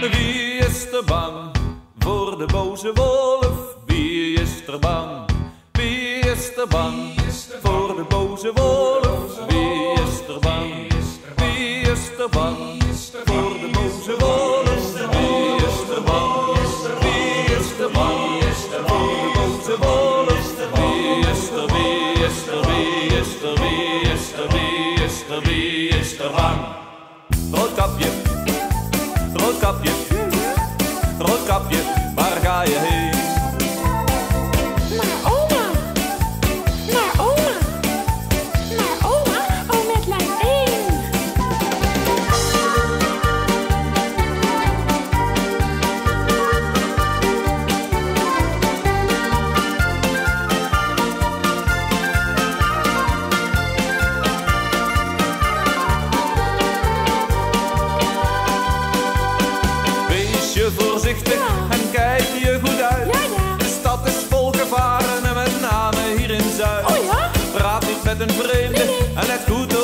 Wie is er bang voor de boze wolf? Wie is er bang? Wie is er bang voor de boze wolf? Wie is er bang? Wie is er bang voor de boze wolf? Wie is er bang? Wie is er bang voor de boze wolf? Wie is er, wie is er, wie is er, wie is er, wie is er, wie is er bang? Roodkapje, roodkapje, roodkapje, waar ga je heen? Naar oma, naar oma, naar oma, oh met lijn 1. Wees je voorzichtig en kijk je goed uit. Ja, ja. De stad is vol gevaren en met name hier in Zuid. Oh ja? Praat niet met een vreemde Nee, nee. en let goed